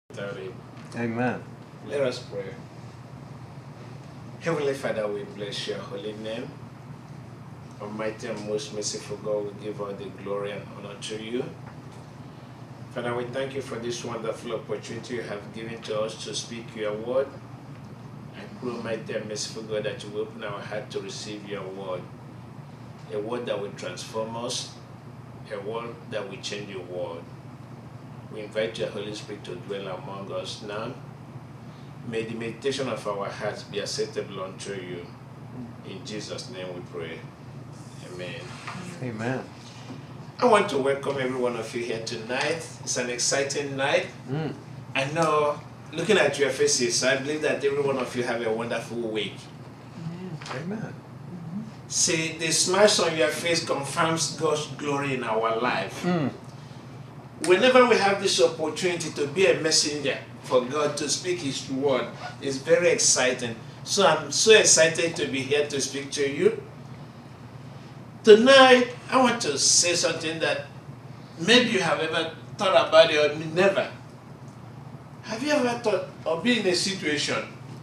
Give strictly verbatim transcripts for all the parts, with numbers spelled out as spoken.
Amen. Let us pray. Heavenly Father, we bless your holy name. Almighty and most merciful God, we give all the glory and honor to you. Father, we thank you for this wonderful opportunity you have given to us to speak your word. I pray, Almighty and merciful God, that you will open our heart to receive your word. A word that will transform us, a word that will change your world. We invite your Holy Spirit to dwell among us now. May the meditation of our hearts be acceptable unto you. In Jesus' name we pray. Amen. Amen. I want to welcome every one of you here tonight. It's an exciting night. Mm. I know, looking at your faces, I believe that every one of you have a wonderful week. Amen. See, the smiles on your face confirms God's glory in our life. Mm. Whenever we have this opportunity to be a messenger for God to speak His word, it's very exciting. So I'm so excited to be here to speak to you. Tonight, I want to say something that maybe you have ever thought about it or never. Have you ever thought or been in a situation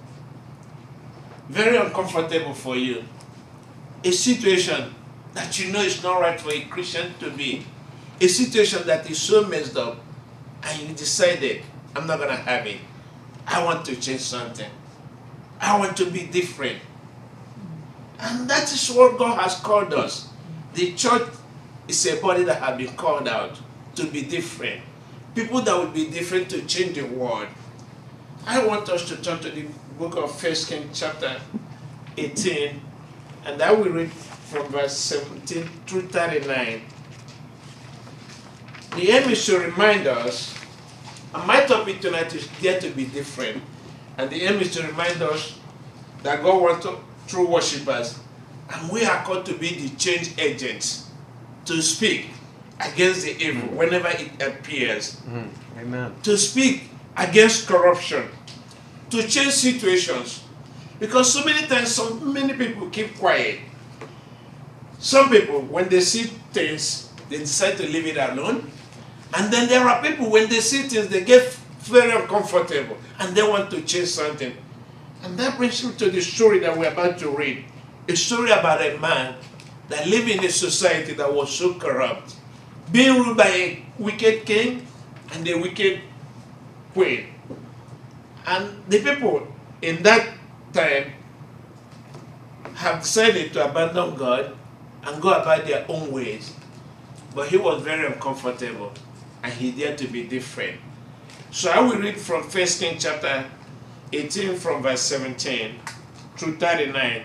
very uncomfortable for you? A situation that you know is not right for a Christian to be. A situation that is so messed up, and you decided, I'm not going to have it. I want to change something. I want to be different. And that is what God has called us. The church is a body that has been called out to be different. People that will be different to change the world. I want us to turn to the book of First Kings chapter eighteen, and I will read from verse seventeen through thirty-nine. The aim is to remind us, and my topic tonight is Dare to be Different. And the aim is to remind us that God wants to, true worshippers, and we are called to be the change agents, to speak against the evil mm. whenever it appears. Mm. Amen. To speak against corruption, to change situations. Because so many times, so many people keep quiet. Some people, when they see things, they decide to leave it alone. And then there are people, when they see things, they get very uncomfortable and they want to change something. And that brings me to the story that we're about to read. A story about a man that lived in a society that was so corrupt, being ruled by a wicked king and a wicked queen. And the people in that time have decided to abandon God and go about their own ways. But he was very uncomfortable, and he dared to be different. So I will read from First Kings chapter eighteen from verse seventeen through thirty-nine.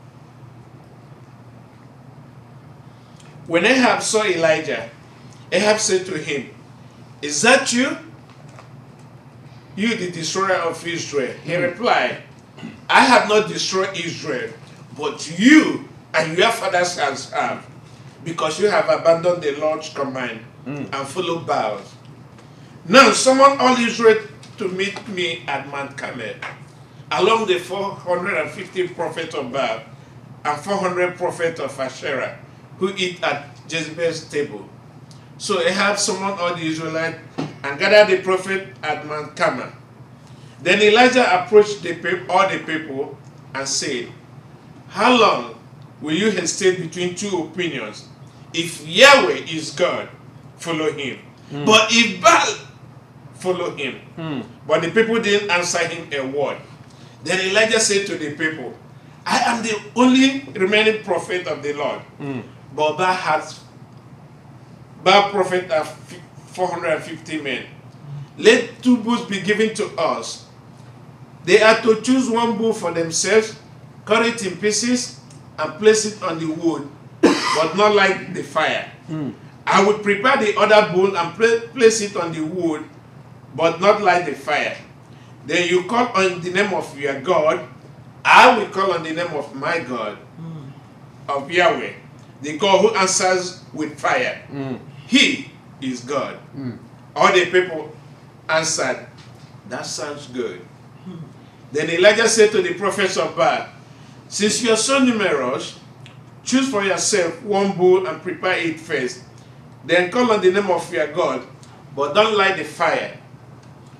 When Ahab saw Elijah, Ahab said to him, "Is that you? You, the destroyer of Israel?" He replied, "I have not destroyed Israel, but you and your fathers have, because you have abandoned the Lord's command mm. and followed Baals. Now summon all Israel to meet me at Mount Carmel, along the four hundred fifty prophets of Baal and four hundred prophets of Asherah, who eat at Jezebel's table." So Ahab summoned all the Israelites and gathered the prophet at Mount Carmel. Then Elijah approached the, all the people and said, "How long will you hesitate between two opinions? If Yahweh is God, follow him. Mm. But if Baal, follow him." Mm. But the people didn't answer him a word. Then Elijah said to the people, "I am the only remaining prophet of the Lord. Mm. But Baal has Baal prophet of four hundred fifty men. Let two bulls be given to us. They are to choose one bull for themselves, cut it in pieces, and place it on the wood, but not light the fire. Mm. I would prepare the other bull and place it on the wood, but not light the fire. Then you call on the name of your God. I will call on the name of my God, mm. of Yahweh, the God who answers with fire. Mm. He is God." Mm. All the people answered, "That sounds good." Mm. Then Elijah said to the prophets of Baal, "Since you are so numerous, choose for yourself one bull and prepare it first. Then call on the name of your God, but don't light the fire.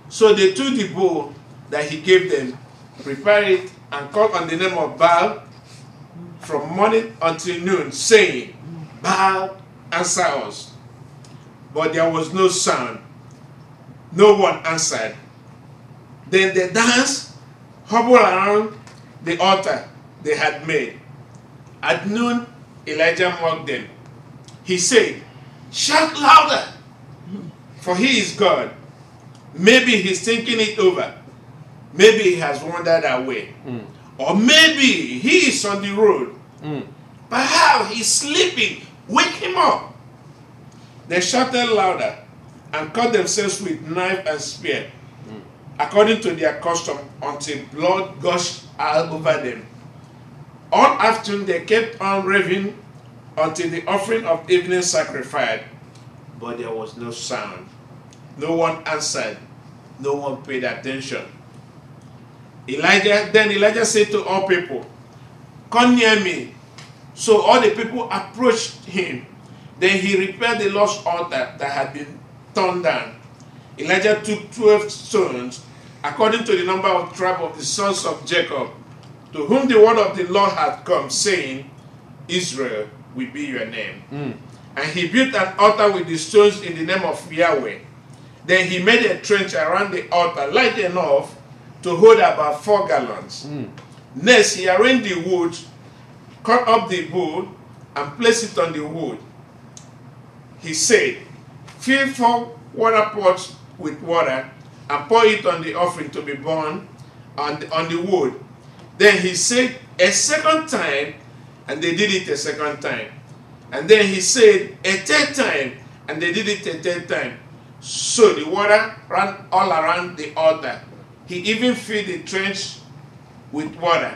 So they took the bull that he gave them, prepared it, and called on the name of Baal from morning until noon, saying, Baal, answer us. But there was no sound. No one answered. Then they danced, hobbled around the altar they had made. At noon, Elijah mocked them. He said, shout louder, for he is God. Maybe he's thinking it over. Maybe he has wandered away. Mm. Or maybe he is on the road. Mm. Perhaps he's sleeping. Wake him up. They shouted louder and cut themselves with knife and spear, mm. according to their custom, until blood gushed all over them. All afternoon they kept on raving until the offering of evening sacrifice, but there was no sound. No one answered. No one paid attention. Elijah, then Elijah said to all people, come near me. So all the people approached him. Then he repaired the lost altar that had been torn down. Elijah took twelve stones, according to the number of tribe of the sons of Jacob, to whom the word of the Lord had come, saying, Israel will be your name. Mm. And he built an altar with the stones in the name of Yahweh. Then he made a trench around the altar, light enough to hold about four gallons. Mm. Next, he arranged the wood, cut up the bull, and placed it on the wood. He said, fill four water pots with water, and pour it on the offering to be burned on the, on the wood. Then he said a second time, and they did it a second time. And then he said a third time, and they did it a third time. So the water ran all around the altar. He even filled the trench with water.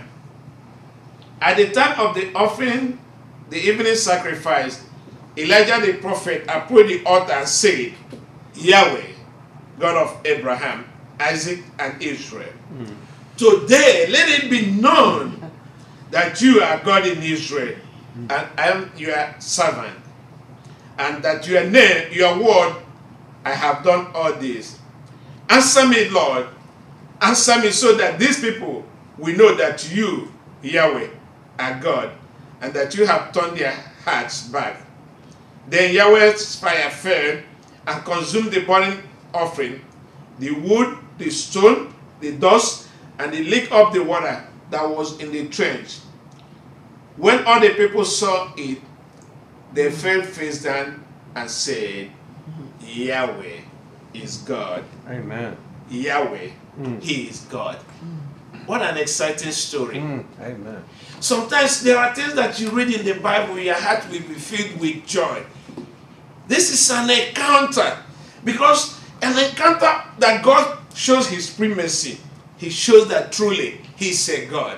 At the time of the offering, the evening sacrifice, Elijah the prophet approached the altar and said, Yahweh, God of Abraham, Isaac, and Israel, mm. today let it be known that you are God in Israel, mm. and I am your servant, and that your name, your word, I have done all this. Answer me, Lord. Answer me so that these people will know that you, Yahweh, are God, and that you have turned their hearts back. Then Yahweh's fire fell and consumed the burning offering, the wood, the stone, the dust, and it licked up the water that was in the trench. When all the people saw it, they fell face down and said, Yahweh is God. Amen. Yahweh, mm. he is God. Mm. What an exciting story. Mm. Amen. Sometimes there are things that you read in the Bible, your heart will be filled with joy. This is an encounter, because an encounter that God shows his primacy. He shows that truly he's a God.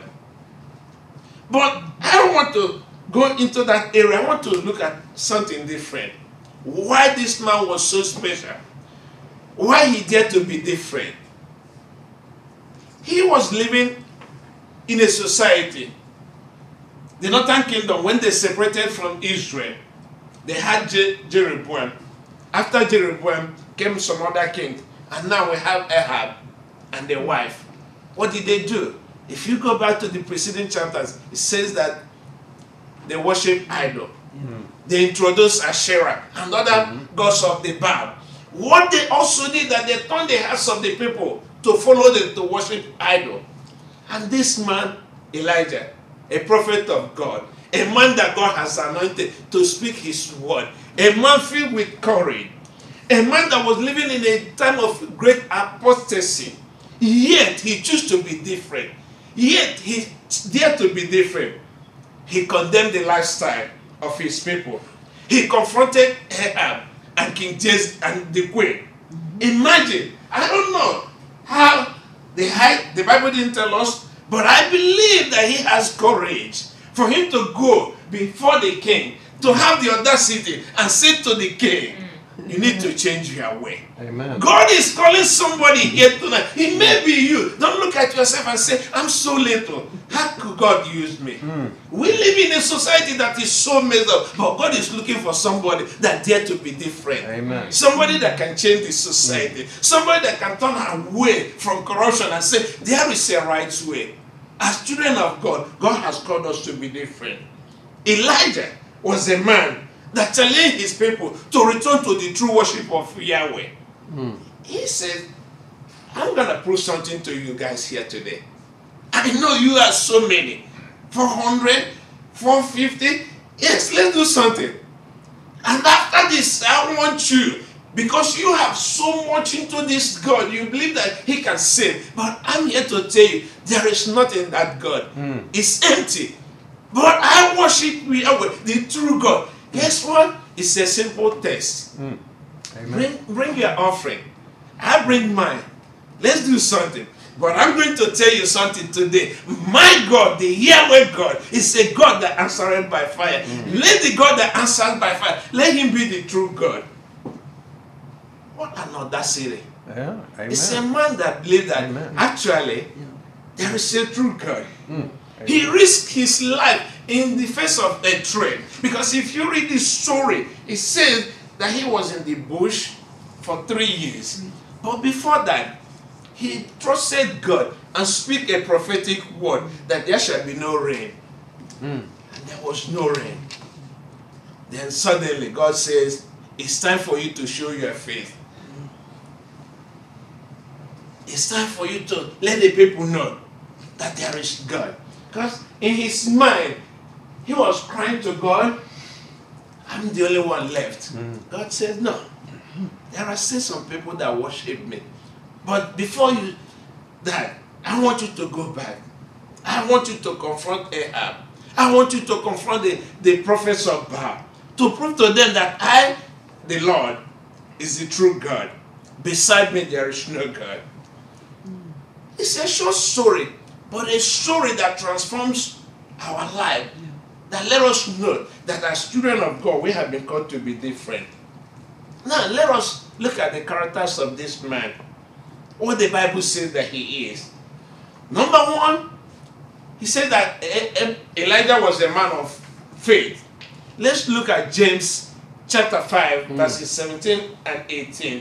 But I don't want to go into that area. I want to look at something different. Why this man was so special. Why he dared to be different. He was living in a society. The northern kingdom, when they separated from Israel, they had Je Jeroboam. After Jeroboam came some other king. And now we have Ahab and their wife. What did they do? If you go back to the preceding chapters, it says that they worship idol. Mm-hmm. They introduced Asherah and other mm-hmm. gods of the Baal. What they also did, that they turned the hearts of the people to follow them to worship idol. And this man, Elijah, a prophet of God, a man that God has anointed to speak his word, a man filled with courage, a man that was living in a time of great apostasy, yet he chose to be different. Yet he dared to be different. He condemned the lifestyle of his people. He confronted Ahab and King Jezebel and the queen. Mm-hmm. Imagine, I don't know how they hide, the Bible didn't tell us, but I believe that he has courage for him to go before the king, to have the audacity and say to the king, you need to change your way. Amen. God is calling somebody here tonight. It may be you. Don't look at yourself and say, I'm so little. How could God use me? Mm. We live in a society that is so messed up, but God is looking for somebody that dare to be different. Amen. Somebody that can change the society. Mm. Somebody that can turn away from corruption and say, there is a right way. As children of God, God has called us to be different. Elijah was a man that challenged his people to return to the true worship of Yahweh. Mm. He said, I'm going to prove something to you guys here today. I know you are so many. four hundred, four fifty. Yes, let's do something. And after this, I want you, because you have so much into this God, you believe that he can save. But I'm here to tell you, there is nothing in that God. Mm. It's empty. But I worship Yahweh, the true God. Guess what? It's a simple test. Mm. Bring, bring your offering. I bring mine. Let's do something. But I'm going to tell you something today. My God, the Yahweh God, is a God that answered by fire. Mm. Let the God that answers by fire, let him be the true God. What an audacity. Yeah, amen. It's a man that believes that Amen. actually there is a true God. Mm. He risked his life in the face of a trade. Because if you read this story, it says that he was in the bush for three years. But before that, he trusted God and speak a prophetic word that there shall be no rain. Mm. And there was no rain. Then suddenly God says, it's time for you to show your faith. It's time for you to let the people know that there is God. Because in his mind, he was crying to God, I'm the only one left. Mm. God said, no. There are still some people that worship me. But before you that, I want you to go back. I want you to confront Ahab. I want you to confront the, the prophets of Baal. To prove to them that I, the Lord, is the true God. Beside me, there is no God. It's a short story, but a story that transforms our life. That let us know that as children of God, we have been called to be different. Now, let us look at the characters of this man. What the Bible says that he is. Number one, he said that Elijah was a man of faith. Let's look at James chapter five, mm. verses seventeen and eighteen.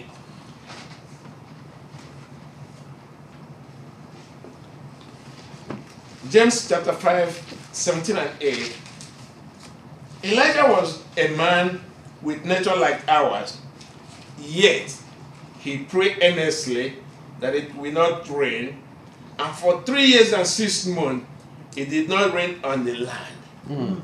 James chapter five, seventeen and eight. Elijah was a man with nature like ours, yet he prayed earnestly that it will not rain, and for three years and six months it did not rain on the land. Mm.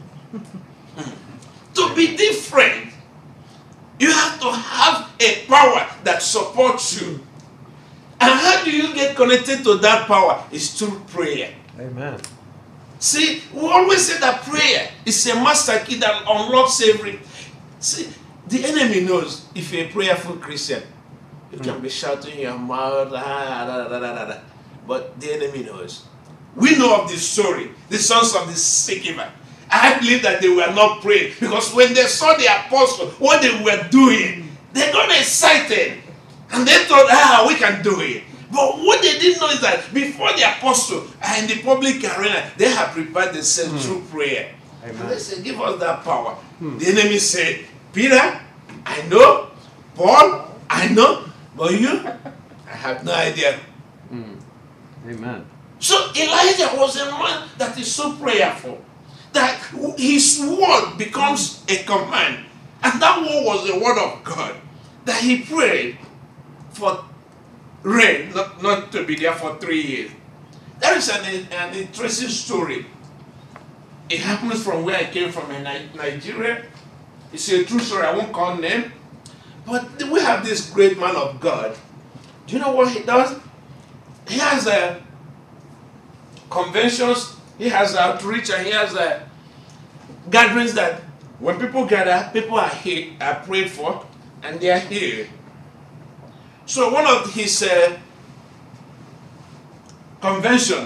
To be different, you have to have a power that supports you. And how do you get connected to that power? It's through prayer. Amen. See, we always say that prayer is a master key that unlocks every. See, the enemy knows if you're a prayerful Christian, you mm. can be shouting in your mouth, ah, da, da, da, da, da. But the enemy knows. We know of the story, the sons of the Sceva. I believe that they were not praying because when they saw the apostle, what they were doing, they got excited and they thought, ah, we can do it. But what they didn't know is that before the apostle and in the public arena, they had prepared themselves mm. through prayer. Amen. And they said, give us that power. Mm. The enemy said, Peter, I know. Paul, I know. But you, I have no idea. Mm. Amen. So Elijah was a man that is so prayerful that his word becomes a command. And that word was the word of God. That he prayed for rain, not, not to be there for three years. That is an, an interesting story. It happens from where I came from in Nigeria. It's a true story, I won't call name. But we have this great man of God. Do you know what he does? He has a conventions, he has outreach, and he has a gatherings that when people gather, people are here, are prayed for, and they are here. So one of his uh, convention,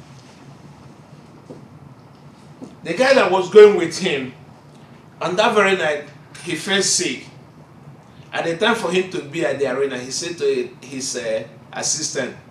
the guy that was going with him, on that very night, he fell sick. At the time for him to be at the arena, he said to his uh, assistant,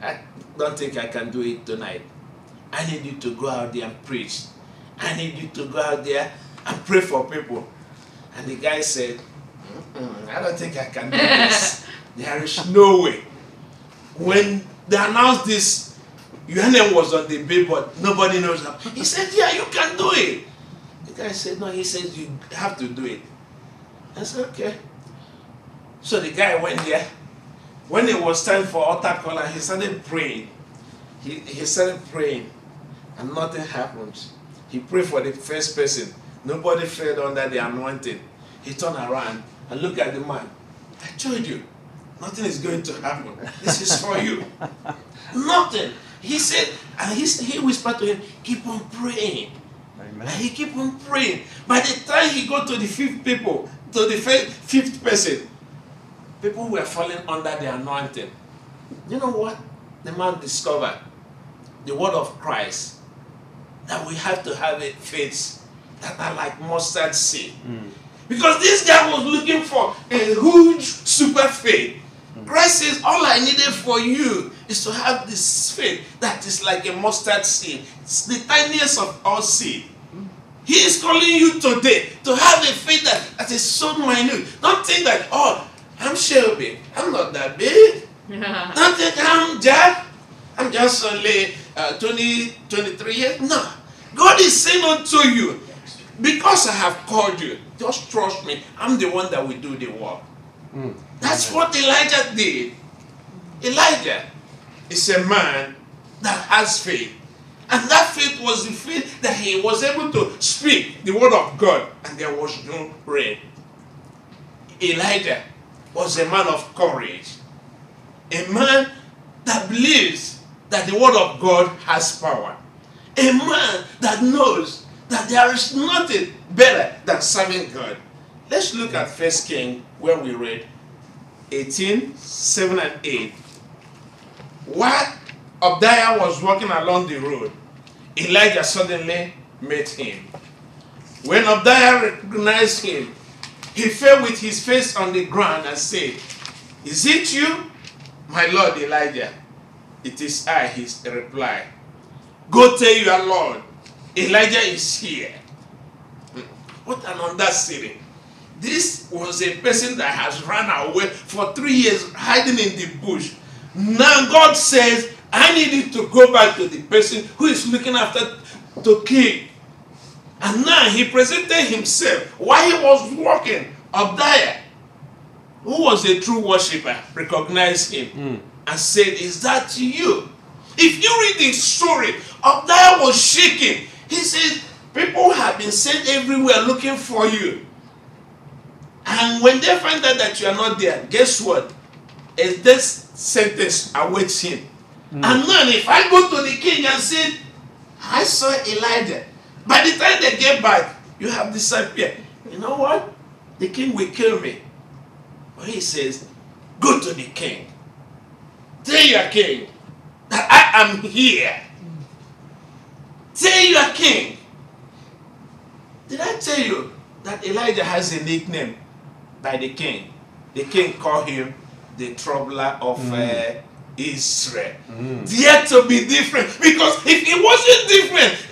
I don't think I can do it tonight. I need you to go out there and preach. I need you to go out there and pray for people. And the guy said, mm-mm, I don't think I can do this. There is no way. When they announced this, your name was on the billboard. Nobody knows how. He said, yeah, you can do it. The guy said, no, he said, you have to do it. I said, okay. So the guy went there. When it was time for altar call, he started praying. He, he started praying, and nothing happened. He prayed for the first person. Nobody fell under the anointing. He turned around and looked at the man. I told you, nothing is going to happen. This is for you. Nothing. He said, and he, he whispered to him, keep on praying. Amen. And he kept on praying. By the time he got to the fifth people, to the fifth person, people were falling under the anointing. You know what the man discovered? The word of Christ. That we have to have a faith that are like mustard seed. Mm. Because this guy was looking for a huge super faith. Mm. Christ says, all I needed for you is to have this faith that is like a mustard seed. It's the tiniest of all seed. Mm. He is calling you today to have a faith that, that is so minute. Don't think that, oh, I'm Shelby. I'm not that big. Don't think I'm Jack. I'm just only uh, twenty, twenty-three years. No. God is saying unto you, because I have called you, just trust me. I'm the one that will do the work. Mm. That's what Elijah did. Elijah is a man that has faith. And that faith was the faith that he was able to speak the word of God, and there was no rain. Elijah was a man of courage. A man that believes that the word of God has power. A man that knows that there is nothing better than serving God. Let's look at First Kings, where we read eighteen, seven and eight. While Obadiah was walking along the road, Elijah suddenly met him. When Obadiah recognized him, he fell with his face on the ground and said, "Is it you, my Lord Elijah?" "It is I," he replied. "Go tell your Lord, Elijah is here." What an audacity. This was a person that has run away for three years, hiding in the bush. Now God says, I need you to go back to the person who is looking after to kill. And now he presented himself while he was walking. Obadiah, who was a true worshiper, recognized him mm. and said, "Is that you?" If you read the story, Obadiah was shaking. He said, people have been sent everywhere looking for you. And when they find out that you are not there, guess what? A death sentence awaits him. Mm. And then if I go to the king and say, "I saw Elijah," by the time they get back, you have disappeared. You know what? The king will kill me. But he says, go to the king. Tell your king that I am here. Tell your king. Did I tell you that Elijah has a nickname by the king? The king called him the troubler of mm. uh, Israel. Mm. Dare to be different. Because if he wasn't different,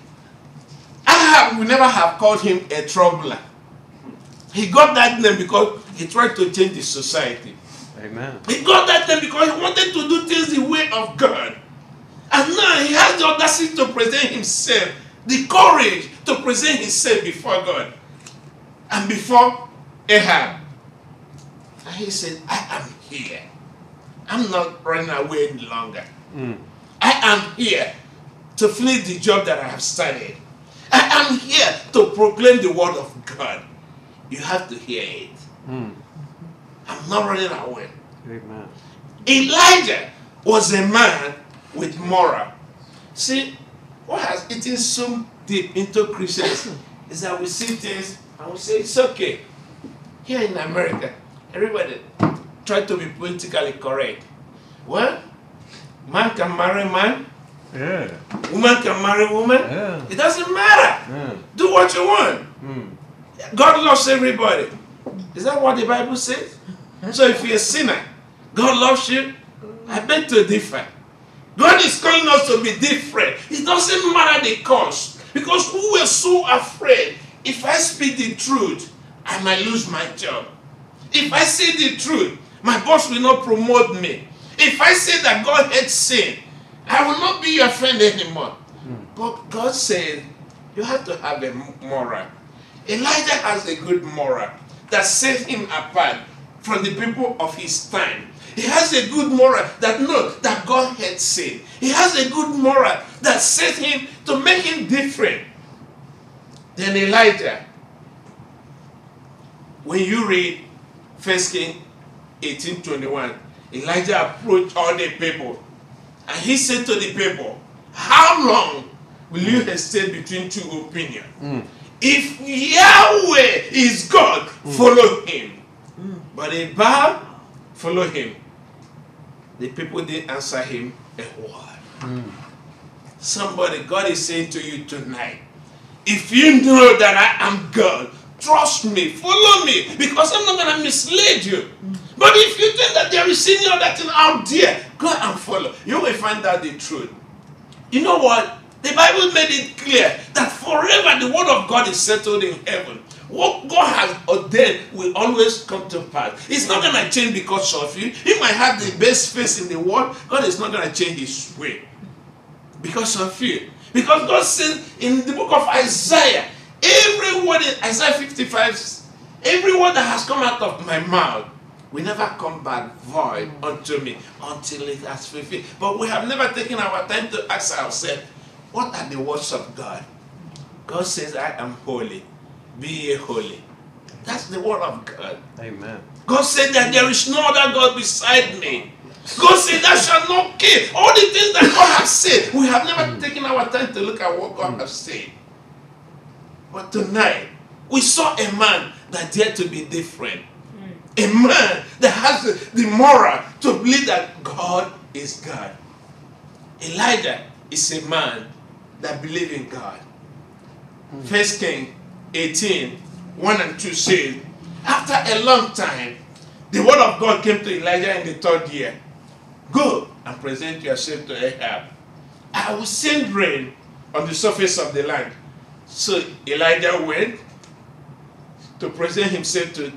Ahab would never have called him a troubler. He got that name because he tried to change the society. Amen. He got that name because he wanted to do things the way of God. And now he has the audacity to present himself, the courage to present himself before God and before Ahab. And he said, I am here. I'm not running away any longer. Mm. I am here to finish the job that I have started. I am here to proclaim the word of God. You have to hear it. Mm. I'm not running away. Amen. Elijah was a man with moral. See, what has eaten so deep into Christians is that we see things and we say it's okay. Here in America, everybody try to be politically correct. Well, man can marry man. Yeah. Woman can marry woman. Yeah. It doesn't matter. Yeah. Do what you want. Mm. God loves everybody. Is that what the Bible says? So if you're a sinner, God loves you. I beg to differ. God is calling us to be different. It doesn't matter the cost. Because we were so afraid. If I speak the truth, I might lose my job. If I say the truth, my boss will not promote me. If I say that God hates sin, I will not be your friend anymore. Mm. But God said, you have to have a moral. Elijah has a good moral that set him apart from the people of his time. He has a good moral that knows that God hates sin. He has a good moral that set him to make him different than Elijah. When you read First Kings eighteen twenty-one, Elijah approached all the people and he said to the people, how long will you hesitate between two opinions? Mm. If Yahweh is God, mm. follow him. Mm. But if Baal, follow him. The people didn't answer him a word. Mm. Somebody, God is saying to you tonight, if you know that I am God, trust me, follow me, because I'm not going to mislead you. Mm. But if you think that there is any other thing out there, go and follow. You will find out the truth. You know what? The Bible made it clear that forever the word of God is settled in heaven. What God has ordained will always come to pass. It's not going to change because of you. You might have the best face in the world. God is not going to change his way because of you. Because God said in the book of Isaiah, every word in Isaiah fifty-five, every word that has come out of my mouth will never come back void unto me until it has fulfilled. But we have never taken our time to ask ourselves, what are the words of God? God says, I am holy. Be ye holy. That's the word of God. Amen. God said that there is no other God beside me. God said, thou shalt not kill. All the things that God has said, we have never taken our time to look at what God has said. But tonight, we saw a man that dared to be different. A man that has the, the moral to believe that God is God. Elijah is a man that believes in God. Mm. First Kings eighteen, one and two says, after a long time, the word of God came to Elijah in the third year. Go and present yourself to Ahab. I will send rain on the surface of the land. So Elijah went to present himself to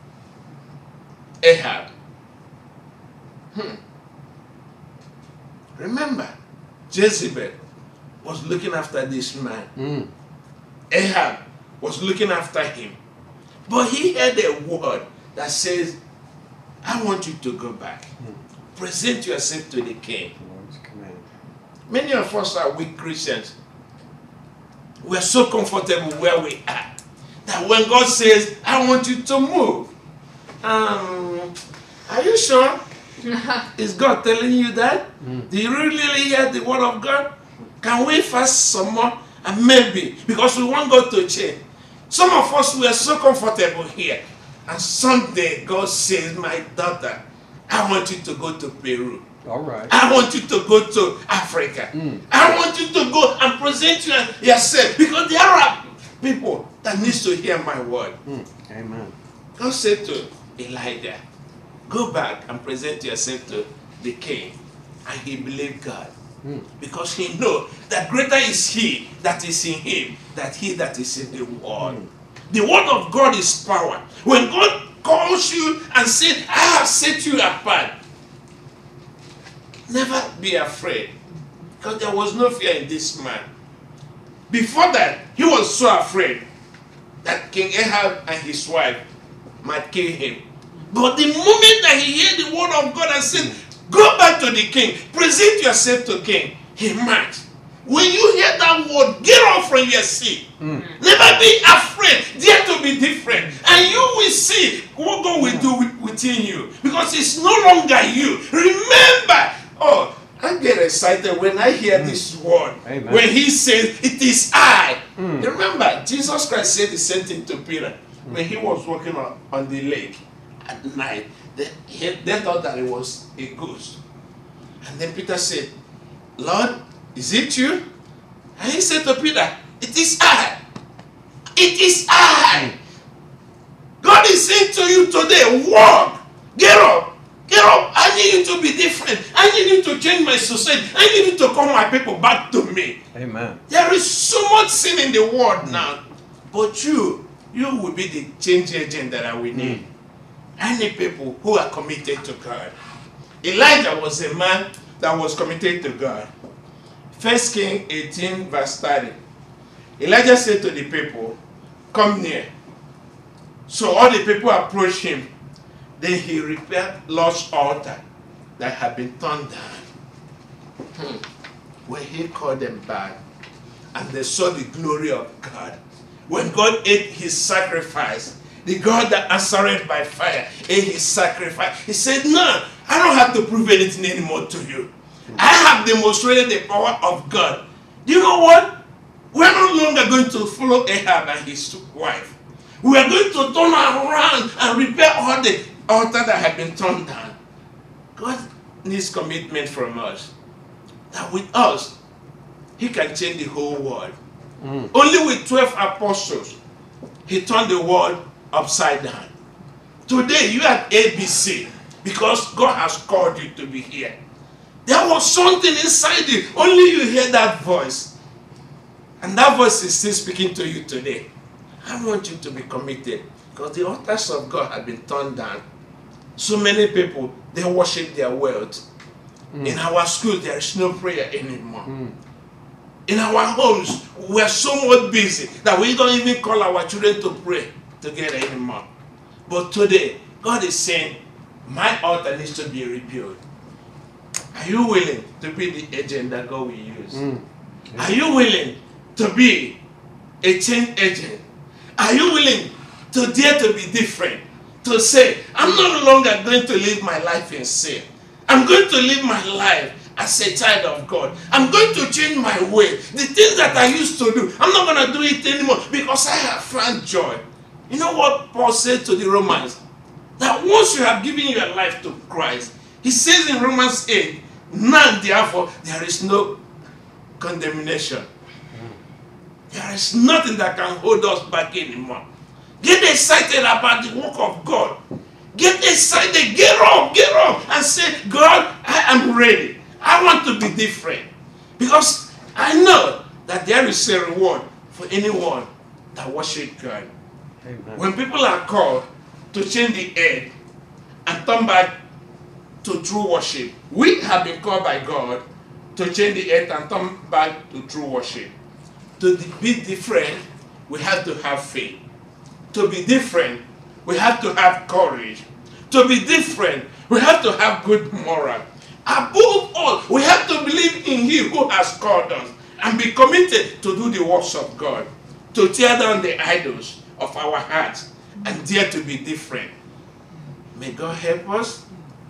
Ahab. Hmm. Remember, Jezebel was looking after this man. Mm. Ahab was looking after him. But he had a word that says, I want you to go back. Mm. Present yourself to the king. Many of us are weak Christians. We are so comfortable where we are that when God says, I want you to move, um, are you sure? Is God telling you that? Mm. Do you really hear the word of God? Can we fast some more? And maybe, because we want God to change. Some of us, we are so comfortable here. And someday God says, my daughter, I want you to go to Peru. All right. I want you to go to Africa. Mm. I want you to go and present yourself. Because there are people that needs to hear my word. Mm. Amen. God said to Elijah, go back and present yourself to the king. And he believed God. Mm. Because he knows that greater is he that is in him than he that is in the world. Mm. The word of God is power. When God calls you and says, I have set you apart, never be afraid. Because there was no fear in this man. Before that, he was so afraid that King Ahab and his wife might kill him. But the moment that he heard the word of God and said, go back to the king, present yourself to king, he might. When you hear that word, get off from your seat. Mm. Never be afraid. Dare to be different. And you will see what God will do with, within you. Because it's no longer you. Remember, oh, I get excited when I hear mm. this word. Amen. When he says, it is I. Mm. Remember, Jesus Christ said the same thing to Peter. Mm. When he was walking on, on the lake at night, they, he, they thought that it was a ghost. And then Peter said, Lord, is it you? And he said to Peter, it is I. It is I. God is saying to you today, walk. Get up. Get up. I need you need to be different. I need you to change my society. I need you to call my people back to me. Amen. There is so much sin in the world now. But you, you will be the change agent that we need. Mm. I need people who are committed to God. Elijah was a man that was committed to God. First Kings eighteen verse thirty. Elijah said to the people, come near. So all the people approached him. Then he repaired Lord's altar that had been torn down. Hmm. When he called them back, and they saw the glory of God. When God ate his sacrifice, the God that answered by fire ate his sacrifice. He said, no, I don't have to prove anything anymore to you. I have demonstrated the power of God. Do you know what? We're no longer going to follow Ahab and his wife. We are going to turn around and repair all the altar that had been torn down. God needs commitment from us. That with us, he can change the whole world. Mm. Only with twelve apostles, he turned the world upside down. Today, you are A B C because God has called you to be here. There was something inside you. Only you hear that voice. And that voice is still speaking to you today. I want you to be committed because the altars of God have been torn down. So many people, they worship their wealth. Mm. In our schools, there is no prayer anymore. Mm. In our homes, we are so much busy that we don't even call our children to pray together anymore. But today, God is saying, my altar needs to be rebuilt. Are you willing to be the agent that God will use? Mm. Yeah. Are you willing to be a change agent? Are you willing to dare to be different? To say, I'm no longer going to live my life in sin. I'm going to live my life as a child of God. I'm going to change my way. The things that I used to do, I'm not going to do it anymore because I have found joy. You know what Paul said to the Romans? That once you have given your life to Christ, he says in Romans eight, now therefore there is no condemnation. There is nothing that can hold us back anymore. Get excited about the work of God. Get excited, get up, get up and say, God, I am ready. I want to be different. Because I know that there is a reward for anyone that worships God. Amen. When people are called to change the earth and turn back to true worship, we have been called by God to change the earth and turn back to true worship. To be different, we have to have faith. To be different, we have to have courage. To be different, we have to have good moral. Above all, we have to believe in Him who has called us and be committed to do the works of God, to tear down the idols of our hearts and dare to be different. May God help us.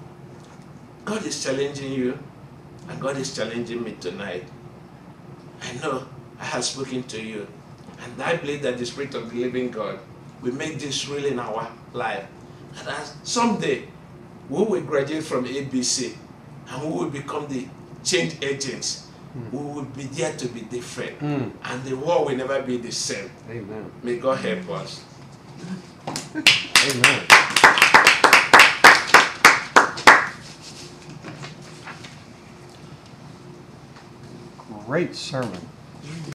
God is challenging you and God is challenging me tonight. I know I have spoken to you and I believe that the Spirit of the living God will make this real in our life. And as someday we will graduate from A B C and we will become the change agents. Mm. We will be there to be different. Mm. And the world will never be the same. Amen. May God help us. Amen. Great sermon.